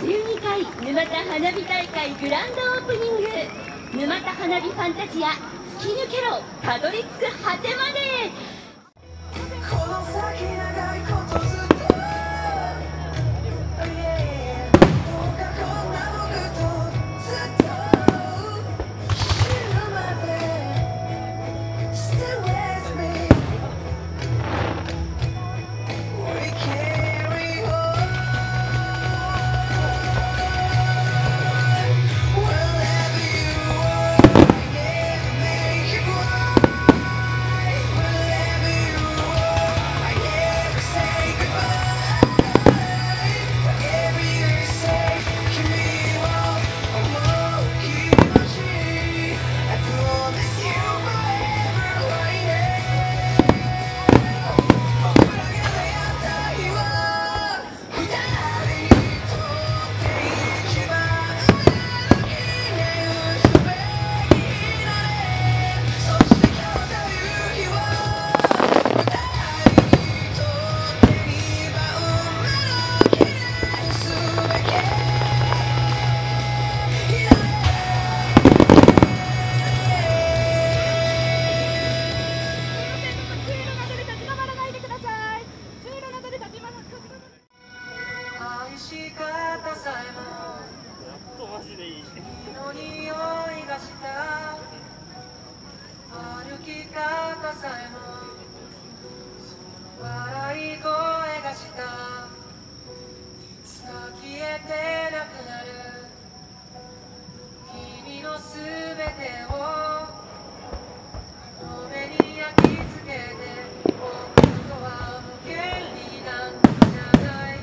12回沼田花火大会グランドオープニング、沼田花火ファンタジア、突き抜けろ、たどり着く果てまで。 この先長いことずっとし方さえも君の匂いがした歩き方さえも笑い声がしたいつか消えてなくなる君のすべてをこの目に焼き付けて僕とは無権利なんじゃない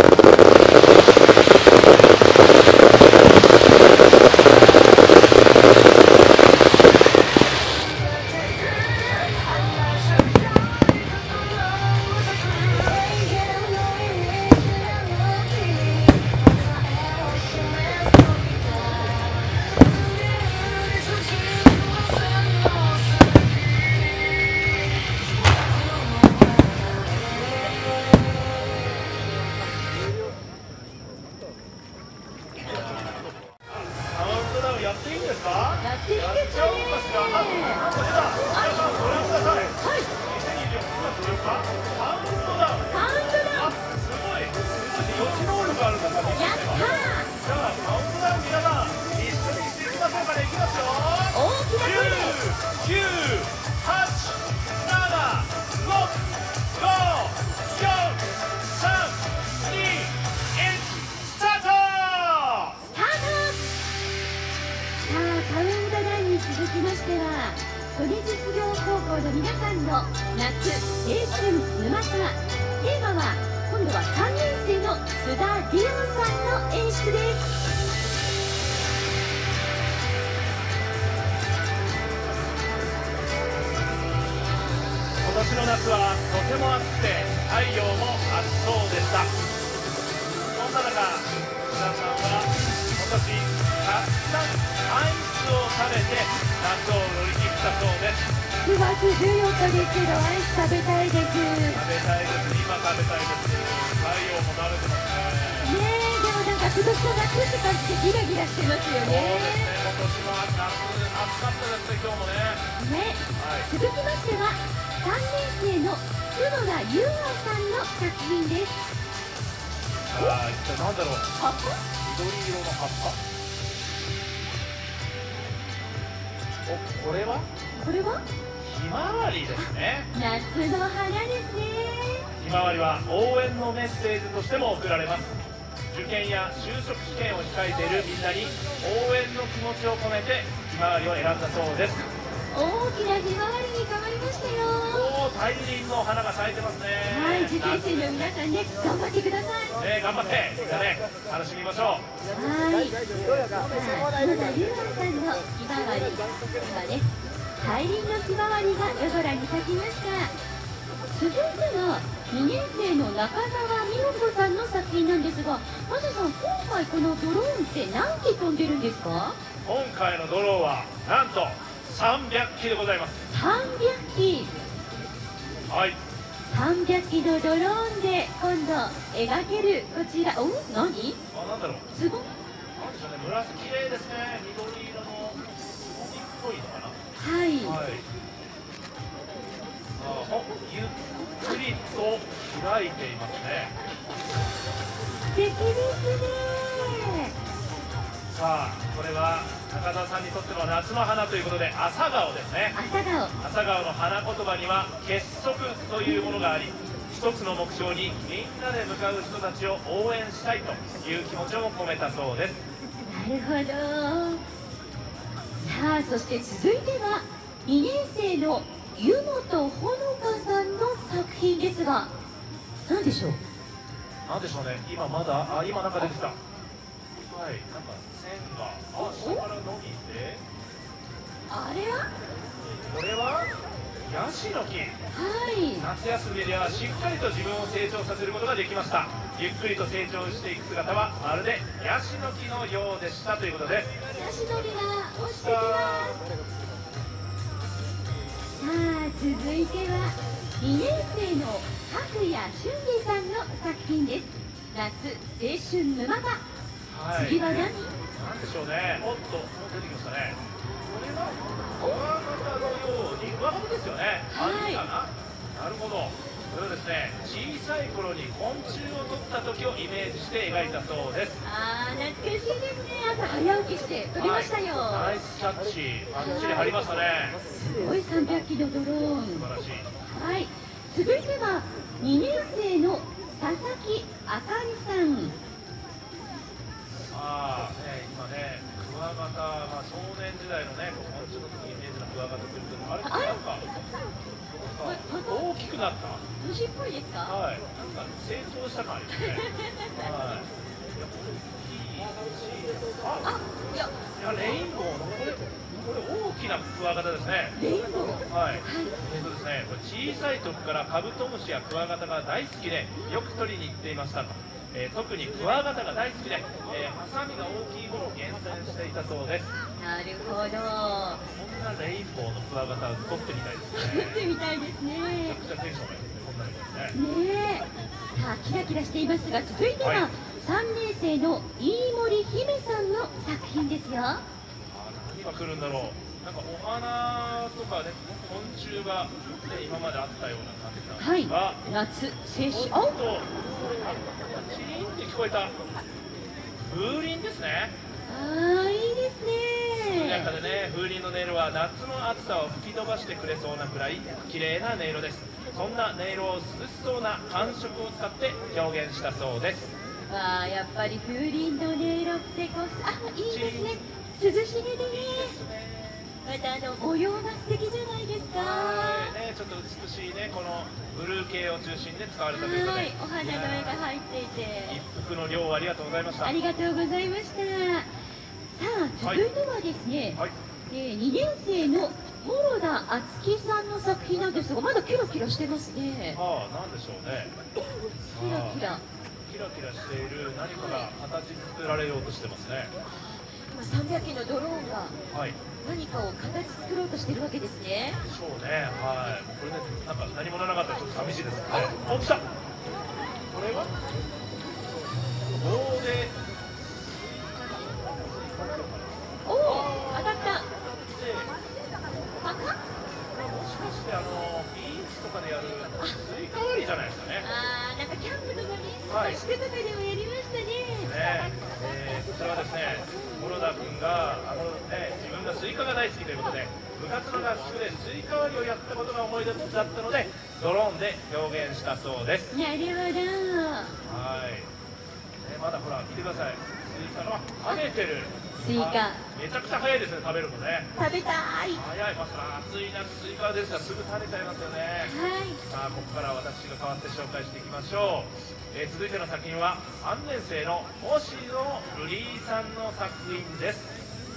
やっていいんですか？ やっていいですかね。 やっちゃおうかしら。なんか出た。皆さんご覧ください。 はい。 2024年カウントダウン。 カウントダウン。 すごい。予知能力があるんですか？ やったー。 じゃあカウントダウン皆さん一緒にしていきましょうかね。いきますよ。 大きな声で。 10、9、8、7、6、5、4、3、2、1、スタート。 さあ、カウントダウンに続きましては、都立実業高校の皆さんの夏青春沼田。テーマは今度は3年生の須田理央さんの演出です。 今年の夏はとても暑くて太陽も暑そうでした。そんな中、須田さんは今年たくさんアイスを食べて夏を乗り切ったそうです。 9月14日ですけど、アイス食べたいです。 食べたいです。今食べたいです。太陽も慣れてますね。 ねえ、でもなんか今年の夏って感じでギラギラしてますよそうね。 ですね。今年は夏暑かったですね。今日もね。 ね、 はい。 続きましては3年生の角田優愛さんの作品です。 さあ、一体何だろう。 葉っぱ？ 緑色の葉っぱ。お、これはこれはひまわりですね。 夏の花ですね。 ひまわりは応援のメッセージとしても送られます。受験や就職試験を控えているみんなに応援の気持ちを込めてひまわりを選んだそうです。 大きなひまわりに変わりましたよ。 おお、大輪の花が咲いてますね。 はい、受験生の皆さんね、頑張ってください。 ね、頑張ってみんなね、楽しみましょう。 はい、さあ、角田優愛さんのひまわり、今ね、大輪のひまわりが夜空に咲きました。続いては2年生の中澤美穂子さんの作品なんですが、まずさん、今回このドローンって何機飛んでるんですか？ 今回のドローンはなんと300機でございます。 300機。 はい。 300機のドローンで今度描けるこちら、お、何？ あ、なんだろう。 すごい。 なんでしょうね。紫綺麗ですね。緑色のつぼみっぽいのかな。 はい。 はい。ゆっくりと開いていますね。 素敵ですね。 さあ、これは高田さんにとっての夏の花ということで朝顔ですね。 朝顔。 朝顔の花言葉には結束というものがあり、一つの目標にみんなで向かう人たちを応援したいという気持ちを込めたそうです。 なるほど。さあ、そして続いては2年生の湯本ほのかさんの作品ですが、何でしょう？ なんでしょうね。今まだ、今なんか出てきた。はい、なんか線が下から伸びて、 あれは？ これはヤシの木。 はい。 夏休みではしっかりと自分を成長させることができました。ゆっくりと成長していく姿はまるでヤシの木のようでしたということです。 ヤシの実が落ちてきます。さあ、続いては2年生の角谷俊二さんの作品です。夏青春沼田。 はい、 次は何？ なんでしょうね。おっと、もう出てきましたね。これはクワガタのように、クワガタですよね。 はい。 かな。なるほど。これはですね、小さい頃に昆虫を取った時をイメージして描いたそうです。 ああ、懐かしいですね。朝早起きして撮りましたよ。 ナイスキャッチ。バッチリ張りましたね。 すごい300機のドローン。 素晴らしい。 はい。続いては2年生の佐々木あかりさん。 さあ、ね、今ね、クワガタ、少年時代のね、昆虫の時にイメージのクワガタということで、あれなんか大きくなった。 虫っぽいですか？ はい。なんかか成功した感ありますね。はい。いや、大きいし、 いや、 いや、レインボーのこれ大きなクワガタですね。 レインボー。 はい。ですね、これ小さい時からカブトムシやクワガタが大好きでよく取りに行っていましたと。特にクワガタが大好きで、ハサミが大きいものを厳選していたそうです。 なるほど。 こんなレインボーのクワガタを取ってみたいですね。 撮ってみたいですめね。 ちゃくちゃテンションがいいですね。こんなのですね。 ねえ。さあ、キラキラしていますが、続いてはいは3年生の飯森姫さんの作品ですよ。 何が来るんだろう。なんかお花とかね、昆虫が、ね、今まであったような感じなんですが、 夏、青春。 おっと、チリンって聞こえた。風鈴ですね。 ああ、いいです艶やかね。 でね、風鈴の音色は夏の暑さを吹き飛ばしてくれそうなくらい綺麗な音色です。そんな音色を涼しそうな感触を使って表現したそうです。 わあ、やっぱり風鈴の音色ってこう、あ、いいですね。涼しげでね。また模様が素敵じゃないですか。 ね、ちょっと美しいね、このブルー系を中心に使われたということで、 はい、お花の絵が入っていて。 一服の量をありがとうございました。 ありがとうございました。さあ、続いてはですね、 はい、 2年生の諸田敦樹さんの作品なんですが、まだキラキラしてますね。 なんでしょうね。 キラキラ。 キラキラしている何かが形作られようとしてますね。 今300機のドローンがはい。 何かを形作ろうとしているわけですね。 でしょうね。はい。これね、なんか何もなかったらちょっと寂しいですね。お、来た。これは棒で。 おお、当たった。 で、 パカッ。 もしかしてビーチとかでやるスイカ割りじゃないですかね。 なんかキャンプとかね、 はい合宿とかでもやりましたね。 こちらはですね、諸田君が自分がスイカが大好きということで、部活の合宿でスイカ割りをやったことが思い出だったので、ドローンで表現したそうです。 なるほど。 はい。まだほら見てください。スイカが跳ねてる。 スイカめちゃくちゃ早いですね、食べるのね。 食べたい。 早い。暑い夏スイカですがすぐ食べちゃいますよね。 はい。 さあ、ここから私が代わって紹介していきましょう。続いての作品は3年生の星野瑠璃さんの作品です。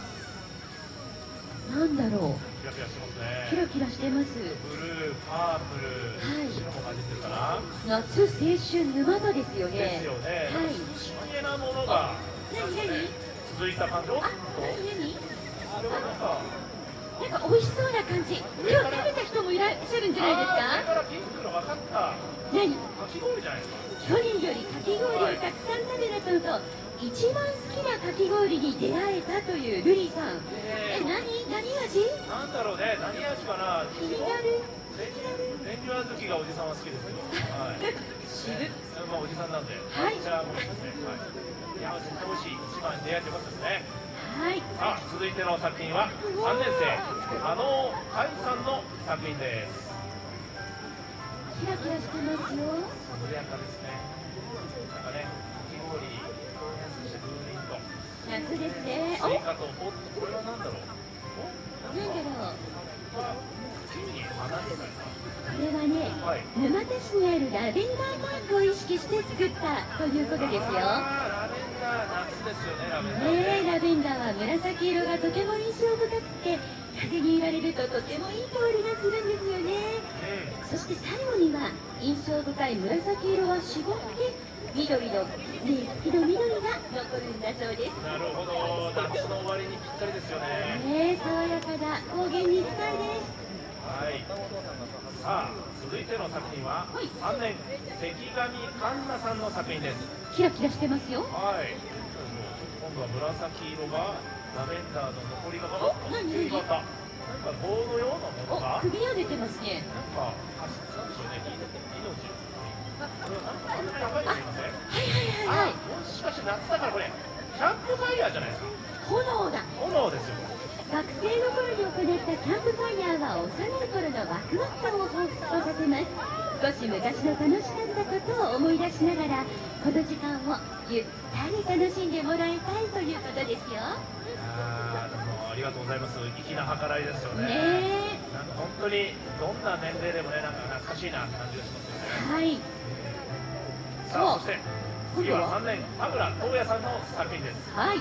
なんだろう。 キラキラしてますね。 キラキラしてます。 ブルー、パープル、 はい白も混じってるかな。 夏、青春、沼田ですよね。 ですよね。 はい。 不思議なものが何続いた感じ。おっと、 何これはなんかなんか美味しそうな感じ。今日食べた人もいらっしゃるんじゃないですか。 上からピンクの分かった。 何？ かき氷じゃないですか。 去年よりかき氷をたくさん食べたのと、一番好きなかき氷に出会えたというルリさん。何味？ なんだろうね、何味かな。 気になる。 練乳小豆がおじさんは好きですけど。はい。 知る。 まあおじさんなんで。 はい。 じゃあもうですね。はい。いや絶対美味しい。一番に出会えてよかったですね。 はい。 さあ続いての作品は3年生加納海さんの作品です。 キラキラしてますよ。 穏やかですね。なんかね、かき氷、そして風鈴と夏ですね。 スイカと、おっとこれは何だろう。 なんだろう。 木に花みたいな。 これはね、 はい。 沼田市にあるラベンダータンクを意識して作ったということですよ。 ラベンダー、夏ですよね、ラベンダー。 ラベンダーは紫色がとても印象深くて、風に揺られるととてもいい香りがするんですよね。そして最後には印象深い紫色は絞って緑の茎の緑が残るんだそうです。 なるほど、夏の終わりにぴったりですよね。 爽やかだ。高原に行きたいです。 はい。さあ、続いての作品は3年関上環奈さんの作品です。 キラキラしてますよ。 はい。今度は紫色がラベンダーの残りが何なんか棒のようなものが首が出てますね。 なんでしょうね、命。これはなんかあんなに赤いの見えません？ はい。 もしかして夏だからこれキャンプファイヤーじゃないですか。 炎だ。 炎ですよ。 学生の頃に行ったキャンプファイヤーは幼い頃のワクワク感を彷彿とさせます。少し昔の楽しかったことを思い出しながらこの時間をゆったり楽しんでもらいたいということですよ。 でもありがとうございます。粋な計らいですよね。なんか本当にどんな年齢でもね、なんか懐かしいなって感じがしますよね。 はい。 さあ、そして次は3年田村東也さんの作品です。 はい。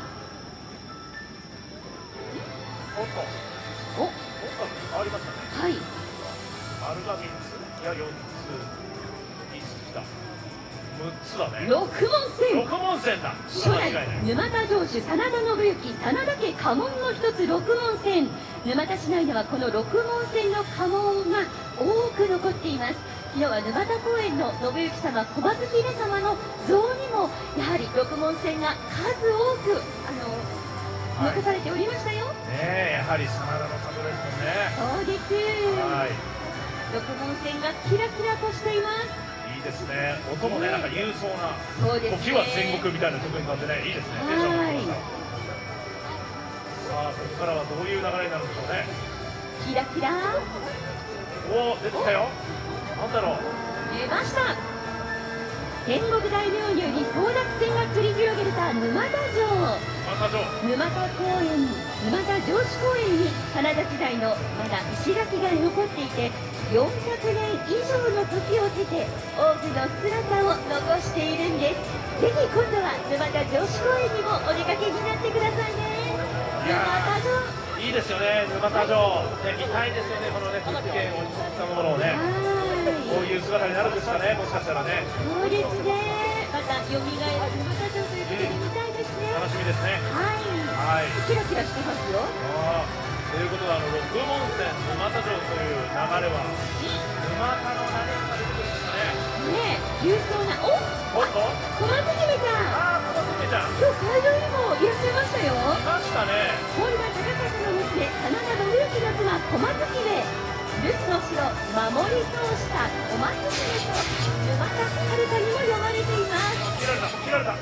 おっとお、 おっと変わりましたね。 はい。 丸が3つ、いや4つ、5つきた、6つだね。 六文銭。 六文銭だ。 初代沼田城主真田信之真田家家紋の一つ六文銭。沼田市内ではこの六文銭の家紋が多く残っています。昨日は沼田公園の信之様小松姫様の像にもやはり六文銭が数多く残されておりましたよ。 ねえ、やはり真田の里ですもんね。 そうです。 はい。 六文銭がキラキラとしています。 いいですね。音もね、なんか勇壮な。 そうですね。 時は戦国みたいな曲になってね、いいですね。テンションが上がりました。さあ、ここからはどういう流れになるんでしょうね。 キラキラ。 おお、出てきたよ。なんだろう。 出ました。戦国大名により争奪戦が繰り広げられた沼田城。沼田公園、沼田城址公園に真田時代のまだ石垣が残っていて、400年以上の時を経て多くの姿を残しているんです。ぜひ今度は沼田城址公園にもお出かけになってくださいね。沼田城いいですよね。沼田城、ね、見たいですよね。このね、風景をしたものをね、こういう姿になるんですかね、もしかしたらね。 そうですね。また蘇る沼田城ということで見たいですね。 楽しみですね。 はい。キラキラしてますよ。 ということで、六文銭沼田城という流れは沼田の何か出てくるんですかね。 ねえ、勇壮な。おっと、小松姫ちゃん。 小松姫ちゃん。 今日会場にもいらっしゃいましたよ。 いましたね。 本田忠勝の娘、真田信之の妻、小松姫。留守の城、守り通した小松姫と沼田遥にも呼ばれています。 切られた、切られた。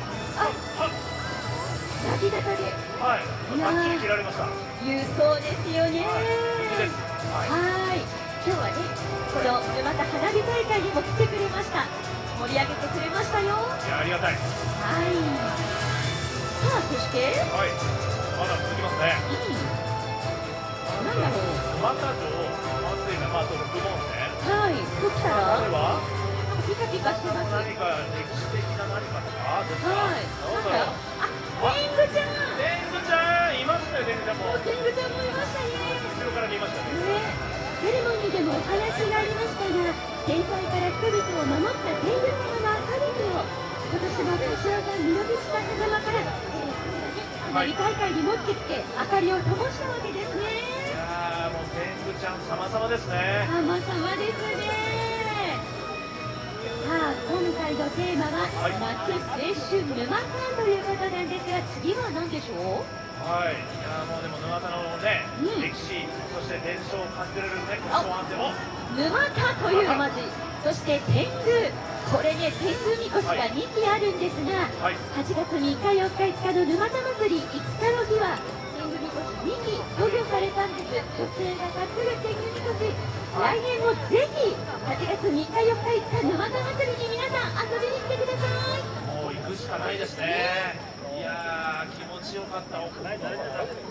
泣き方で。 はい。バッチリ切られました。 勇壮ですよね。 いいです。 はい。今日はね、この沼田花火大会にも来てくれました。盛り上げてくれましたよ。 いや、ありがたい。 はい。さあ、そして。 はい。まだ続きますね。 なんだろう。 沼田城、松江がまあ六文銭。 はい。ときたら。 これは。 ピカピカしてます。 何か歴史的な何かとかですか。 はい。なんだろう。天狗ちゃん。 天狗ちゃん、いましたよ、天狗ちゃんも。 天狗ちゃんもいましたね。 後ろから見ましたね。 セレモニーでもお話がありましたが、天災から人々を守った天狗様の明かりを今年も柏さん見延した風間から花火大会に持ってきて明かりを灯したわけですね。 いやー、もう天狗ちゃん様々ですね。 様々ですね。さあ、今回のテーマは、夏青春沼館ということなんですが、次は何でしょう。 はい、いやもうでも沼田のね、歴史、そして伝承を感じられるね、このアンセムを沼田という文字、そして天狗、これね、天狗みこしが2基あるんですが、8月3日、4日、5日の沼田祭り5日の日は、天狗みこし2基渡御されたんです。女性が担ぐ天狗みこし、来年もぜひ、8月3日、4日、5日、沼田祭りに皆さん遊びに来てください。 もう行くしかないですね。いやー、気持ちよかった。皆さん拍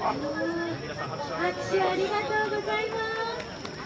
手ありがとうございます。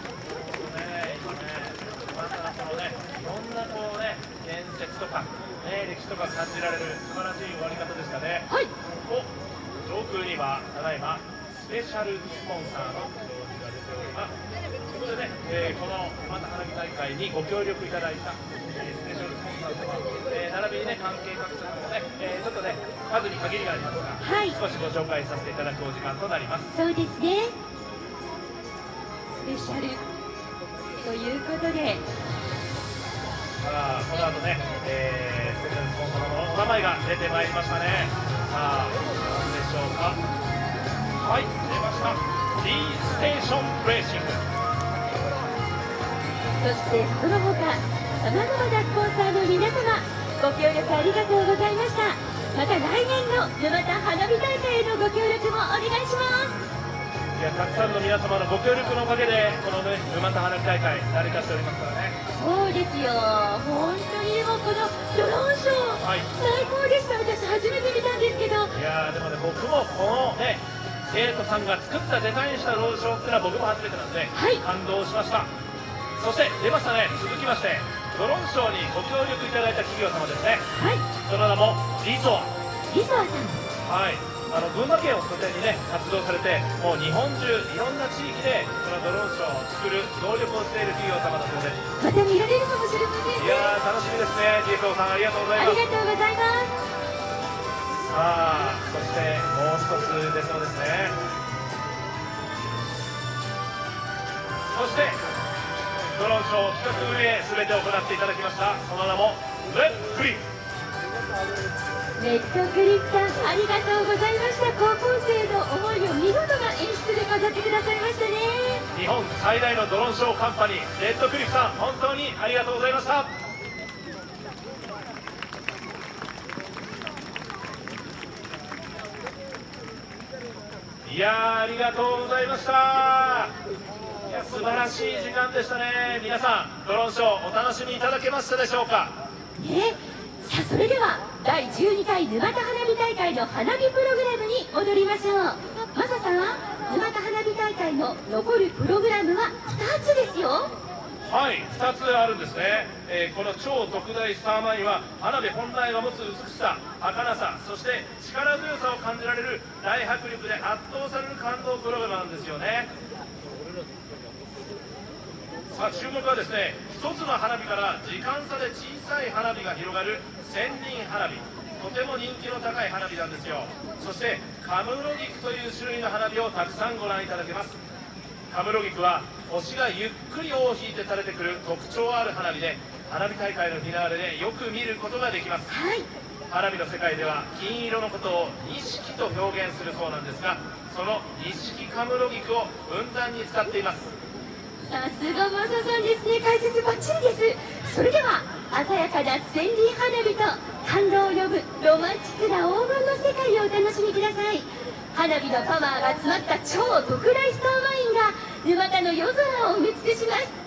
またこのね、いろんなこうね、伝説とか、ね、歴史とか感じられる素晴らしい終わり方でしたね。 はい。 上空にはただいまスペシャルスポンサーの表示が出ております。ということでね、このまた花火大会にご協力いただいたスペシャルスポンサー様、並びにね関係各社もね、ちょっとね数に限りがありますが、少しご紹介させていただくお時間となります。 そうですね。スペシャルということで、 さあこの後ね、スペシャルスポンサーのお名前が出てまいりましたね。さあ何でしょうか。はい、出ました。D ステーションレーシング。 そしてその他さまざまなスポンサーの皆様、ご協力ありがとうございました。また来年の沼田花火大会へのご協力もお願いします。 いや、たくさんの皆様のご協力のおかげでこのね沼田花火大会成り立っておりますからね。 そうですよ、本当にもうこのドローンショー、最高でした。私初めて見たんですけど、 いやでもね、僕もこのね生徒さんが作ったデザインしたロードショーっていうのは僕も初めてなんで、感動しました。そして出ましたね、続きましてドローンショーにご協力いただいた企業様ですね。 はい、 その名もリソア。 リソアさん。 はい、群馬県を拠点にね活動されて、もう日本中いろんな地域でこのドローンショーを作る協力をしている企業様だそうです。 また見られるかもしれませんね。 いやー楽しみですね。リソさんありがとうございます。 ありがとうございます。 さあ、そしてもう一つ出そうですね。そしてドローンショー企画運営すべて行っていただきました、その名もレックリフ。 レッドクリフさん、ありがとうございました。高校生の思いを見事な演出で飾ってくださいましたね。 日本最大のドローンショーカンパニーレッドクリフさん、本当にありがとうございました。いやー、ありがとうございました。いや、素晴らしい時間でしたね。皆さんドローンショーお楽しみいただけましたでしょうか。 さあ、それでは第12回沼田花火大会の花火プログラムに戻りましょう。マサさん、沼田花火大会の残るプログラムは2つですよ。 はい、2つあるんですね。この超特大スターマインは花火本来が持つ美しさ、儚さ、そして力強さを感じられる大迫力で圧倒される感動プログラムなんですよね。さあ、注目はですね、一つの花火から時間差で小さい花火が広がる千輪花火、とても人気の高い花火なんですよ。そしてカムロギクという種類の花火をたくさんご覧いただけます。カムロギクは星がゆっくり尾を引いて垂れてくる特徴ある花火で、花火大会のフィナーレでよく見ることができます。花火の世界では金色のことを錦と表現するそうなんですが、その錦カムロギクをふんだんに使っています。 さすがマサさんですね。解説バッチリです。それでは鮮やかな千輪花火と感動を呼ぶロマンチックな黄金の世界をお楽しみください。花火のパワーが詰まった超特大スターマインが沼田の夜空を埋め尽くします。